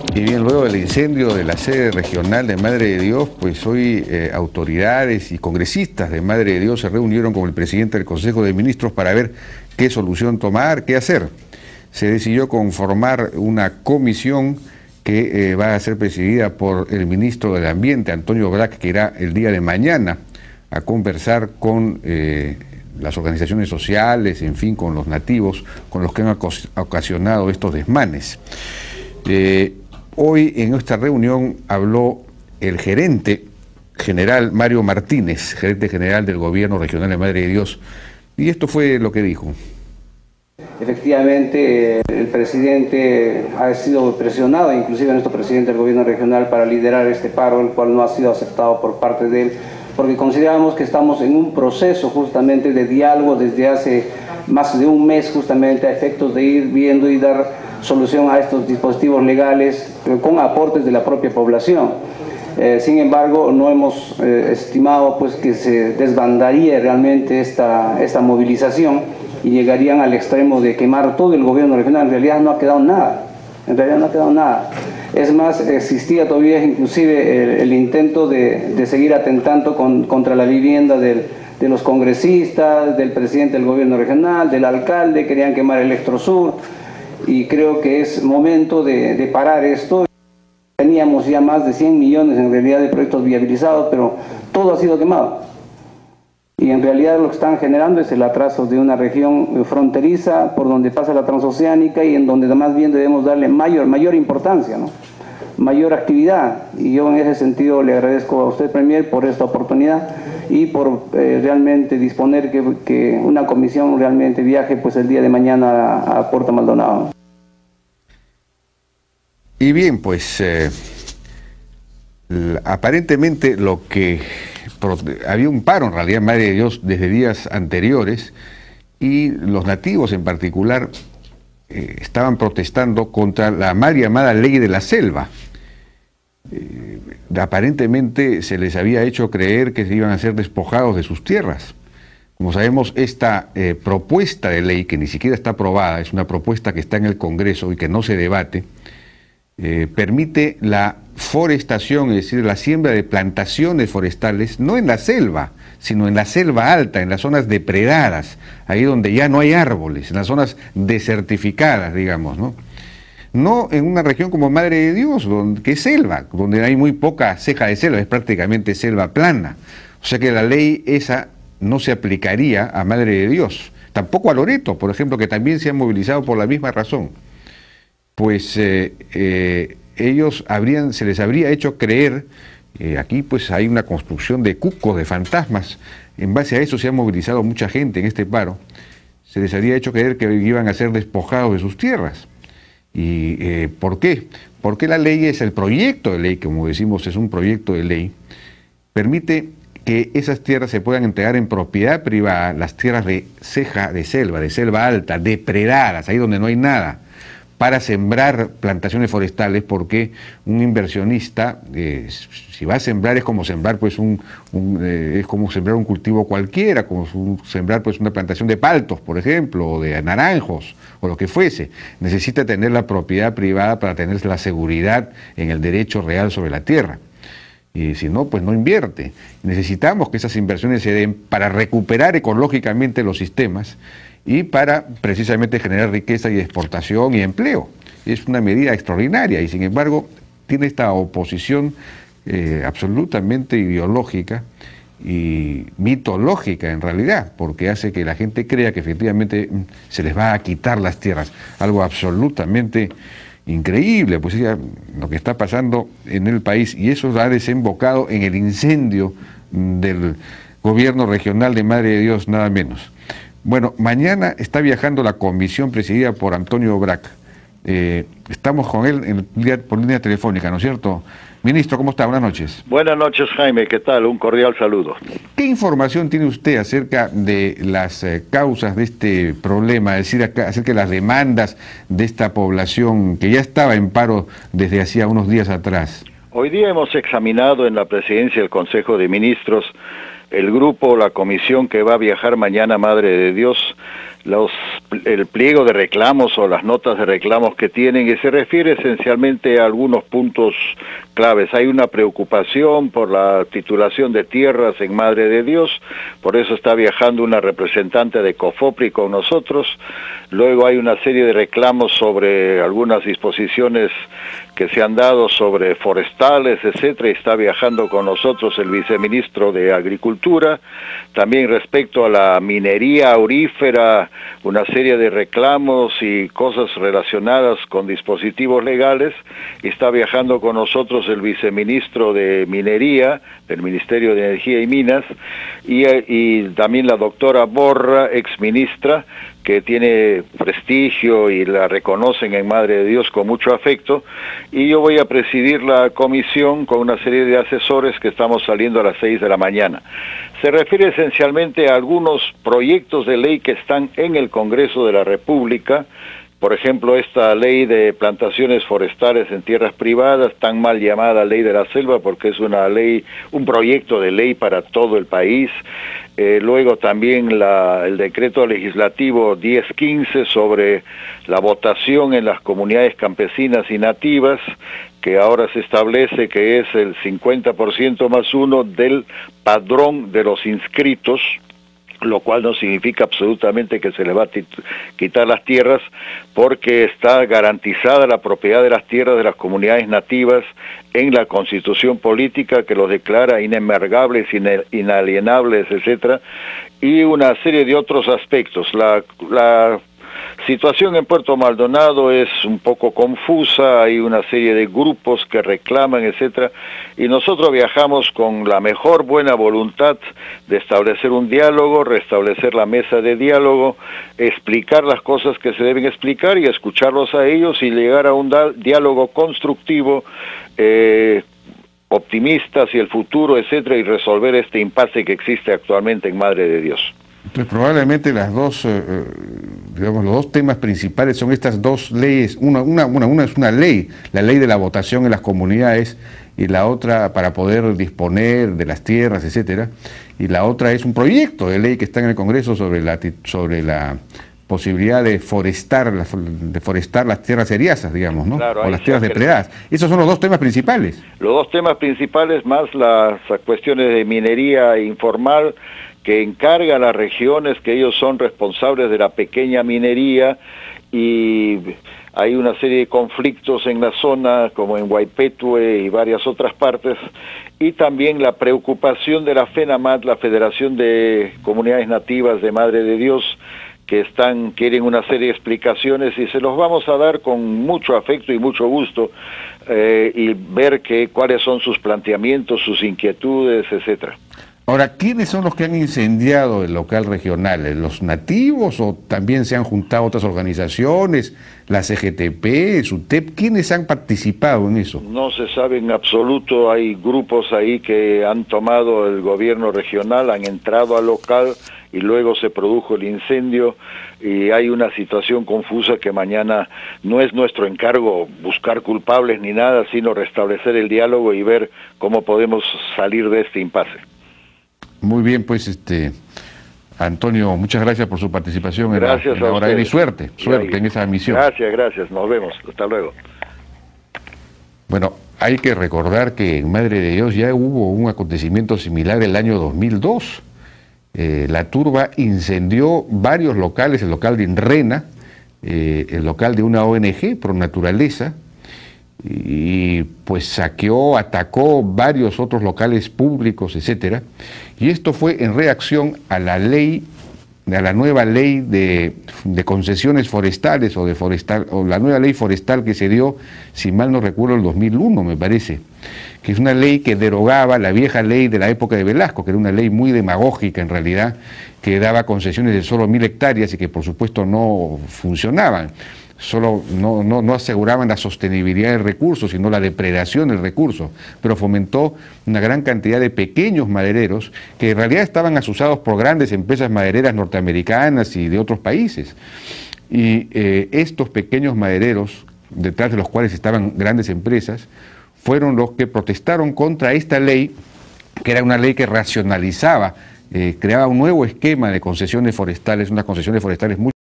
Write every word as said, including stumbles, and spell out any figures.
Y bien, luego del incendio de la sede regional de Madre de Dios, pues hoy eh, autoridades y congresistas de Madre de Dios se reunieron con el presidente del Consejo de Ministros para ver qué solución tomar, qué hacer. Se decidió conformar una comisión que eh, va a ser presidida por el ministro del Ambiente, Antonio Brac, que irá el día de mañana a conversar con eh, las organizaciones sociales, en fin, con los nativos, con los que han ocasionado estos desmanes. Eh, Hoy en esta reunión habló el gerente general Mario Martínez, gerente general del Gobierno Regional de Madre de Dios, y esto fue lo que dijo. Efectivamente, el presidente ha sido presionado, inclusive nuestro presidente del Gobierno Regional, para liderar este paro, el cual no ha sido aceptado por parte de él, porque consideramos que estamos en un proceso justamente de diálogo desde hace más de un mes, justamente a efectos de ir viendo y dar solución a estos dispositivos legales con aportes de la propia población. Eh, sin embargo, no hemos eh, estimado pues, que se desbandaría realmente esta, esta movilización y llegarían al extremo de quemar todo el gobierno regional. En realidad no ha quedado nada, en realidad no ha quedado nada. Es más, existía todavía inclusive el, el intento de, de seguir atentando con, contra la vivienda del, de los congresistas, del presidente del gobierno regional, del alcalde, querían quemar Electrosur. Y creo que es momento de, de parar esto. Teníamos ya más de cien millones en realidad de proyectos viabilizados, pero todo ha sido quemado. Y en realidad lo que están generando es el atraso de una región fronteriza por donde pasa la transoceánica y en donde más bien debemos darle mayor, mayor importancia, ¿no? Mayor actividad. Y yo en ese sentido le agradezco a usted, Premier, por esta oportunidad y por eh, realmente disponer que, que una comisión realmente viaje pues el día de mañana a, a Puerto Maldonado. Y bien, pues eh, aparentemente lo que había un paro en realidad, Madre de Dios, desde días anteriores, y los nativos en particular eh, estaban protestando contra la mal llamada ley de la selva. Eh, aparentemente se les había hecho creer que se iban a ser despojados de sus tierras. Como sabemos, esta eh, propuesta de ley, que ni siquiera está aprobada, es una propuesta que está en el Congreso y que no se debate, eh, permite la forestación, es decir, la siembra de plantaciones forestales, no en la selva, sino en la selva alta, en las zonas depredadas, ahí donde ya no hay árboles, en las zonas desertificadas, digamos, ¿no? No en una región como Madre de Dios, donde, que es selva, donde hay muy poca ceja de selva, es prácticamente selva plana. O sea que la ley esa no se aplicaría a Madre de Dios, tampoco a Loreto, por ejemplo, que también se han movilizado por la misma razón. Pues eh, eh, ellos habrían, se les habría hecho creer, eh, aquí pues hay una construcción de cucos, de fantasmas, en base a eso se ha movilizado mucha gente en este paro, se les habría hecho creer que iban a ser despojados de sus tierras. ¿Y eh, por qué? Porque la ley es el proyecto de ley, como decimos, es un proyecto de ley, permite que esas tierras se puedan entregar en propiedad privada, las tierras de ceja de selva, de selva alta, depredadas, ahí donde no hay nada, para sembrar plantaciones forestales, porque un inversionista, eh, si va a sembrar es como sembrar pues un, un eh, es como sembrar un cultivo cualquiera, como un, sembrar pues una plantación de paltos, por ejemplo, o de naranjos, o lo que fuese. Necesita tener la propiedad privada para tener la seguridad en el derecho real sobre la tierra. Y si no, pues no invierte. Necesitamos que esas inversiones se den para recuperar ecológicamente los sistemas y para precisamente generar riqueza y exportación y empleo. Es una medida extraordinaria y sin embargo tiene esta oposición eh, absolutamente ideológica y mitológica en realidad, porque hace que la gente crea que efectivamente se les va a quitar las tierras, algo absolutamente increíble, pues ya lo que está pasando en el país, y eso ha desembocado en el incendio del gobierno regional de Madre de Dios, nada menos. Bueno, mañana está viajando la comisión presidida por Antonio Brac. Eh, estamos con él en, por línea telefónica, ¿no es cierto? Ministro, ¿cómo está? Buenas noches. Buenas noches, Jaime. ¿Qué tal? Un cordial saludo. ¿Qué información tiene usted acerca de las eh, causas de este problema, es decir, acá, acerca de las demandas de esta población que ya estaba en paro desde hacía unos días atrás? Hoy día hemos examinado en la presidencia del Consejo de Ministros el grupo, la comisión que va a viajar mañana a Madre de Dios, los, el pliego de reclamos o las notas de reclamos que tienen, y se refiere esencialmente a algunos puntos claves. Hay una preocupación por la titulación de tierras en Madre de Dios, por eso está viajando una representante de COFOPRI con nosotros. Luego hay una serie de reclamos sobre algunas disposiciones que se han dado sobre forestales, etcétera, y está viajando con nosotros el viceministro de Agricultura. También respecto a la minería aurífera, una serie de reclamos y cosas relacionadas con dispositivos legales, y está viajando con nosotros el viceministro de Minería, del Ministerio de Energía y Minas, y, y también la doctora Borra, exministra, que tiene prestigio y la reconocen en Madre de Dios con mucho afecto, y yo voy a presidir la comisión con una serie de asesores que estamos saliendo a las seis de la mañana. Se refiere esencialmente a algunos proyectos de ley que están en el Congreso de la República. Por ejemplo, esta ley de plantaciones forestales en tierras privadas, tan mal llamada ley de la selva, porque es una ley, un proyecto de ley para todo el país. Eh, luego también la, el decreto legislativo diez quince sobre la votación en las comunidades campesinas y nativas, que ahora se establece que es el cincuenta por ciento más uno del padrón de los inscritos, lo cual no significa absolutamente que se le va a quitar las tierras, porque está garantizada la propiedad de las tierras de las comunidades nativas en la Constitución política, que los declara inembargables, inalienables, etcétera, y una serie de otros aspectos. La, la situación en Puerto Maldonado es un poco confusa, hay una serie de grupos que reclaman, etcétera, y nosotros viajamos con la mejor buena voluntad de establecer un diálogo, restablecer la mesa de diálogo, explicar las cosas que se deben explicar y escucharlos a ellos y llegar a un diálogo constructivo, eh, optimista hacia el futuro, etcétera, y resolver este impasse que existe actualmente en Madre de Dios. Entonces, probablemente las dos, eh, digamos, los dos temas principales son estas dos leyes. Una, una, una, una es una ley, la ley de la votación en las comunidades, y la otra para poder disponer de las tierras, etcétera. Y la otra es un proyecto de ley que está en el Congreso sobre la, sobre la posibilidad de forestar, de forestar las tierras eriazas, digamos, ¿no? Claro, o las tierras depredadas. Esos son los dos temas principales. Los dos temas principales, más las cuestiones de minería informal, que encarga a las regiones, que ellos son responsables de la pequeña minería, y hay una serie de conflictos en la zona, como en Guaypetue y varias otras partes, y también la preocupación de la FENAMAT, la Federación de Comunidades Nativas de Madre de Dios, que están, quieren una serie de explicaciones, y se los vamos a dar con mucho afecto y mucho gusto, eh, y ver que, cuáles son sus planteamientos, sus inquietudes, etcétera. Ahora, ¿quiénes son los que han incendiado el local regional? ¿Los nativos o también se han juntado otras organizaciones, la C G T P, SUTEP? ¿Quiénes han participado en eso? No se sabe en absoluto, hay grupos ahí que han tomado el gobierno regional, han entrado al local y luego se produjo el incendio, y hay una situación confusa que mañana no es nuestro encargo buscar culpables ni nada, sino restablecer el diálogo y ver cómo podemos salir de este impasse. Muy bien, pues, este Antonio, muchas gracias por su participación. Gracias en la, en la hora de, y suerte, suerte en esa misión. Gracias, gracias, nos vemos, hasta luego. Bueno, hay que recordar que en Madre de Dios ya hubo un acontecimiento similar el año dos mil dos. Eh, la turba incendió varios locales, el local de Inrena, eh, el local de una O N G, Pro Naturaleza, y pues saqueó, atacó varios otros locales públicos, etcétera, y esto fue en reacción a la ley, a la nueva ley de, de concesiones forestales o de forestal, o la nueva ley forestal que se dio, si mal no recuerdo, el dos mil uno, me parece, que es una ley que derogaba la vieja ley de la época de Velasco, que era una ley muy demagógica en realidad, que daba concesiones de solo mil hectáreas y que por supuesto no funcionaban. Solo no, no, no aseguraban la sostenibilidad del recurso, sino la depredación del recurso, pero fomentó una gran cantidad de pequeños madereros que en realidad estaban asusados por grandes empresas madereras norteamericanas y de otros países. Y eh, estos pequeños madereros, detrás de los cuales estaban grandes empresas, fueron los que protestaron contra esta ley, que era una ley que racionalizaba, eh, creaba un nuevo esquema de concesiones forestales, unas concesiones forestales muy